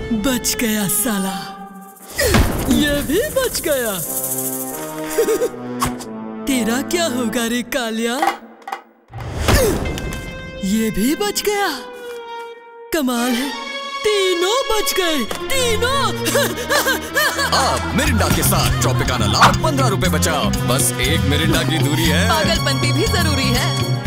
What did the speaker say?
बच गया साला। ये भी बच गया। तेरा क्या होगा रे कालिया? ये भी बच गया। कमाल है, तीनों बच गए, तीनों। अब मिरिंडा के साथ ट्रॉपिकाना लाओ, 15 रुपए बचाओ। बस एक मिरिंडा की दूरी है। पागलपंती भी जरूरी है।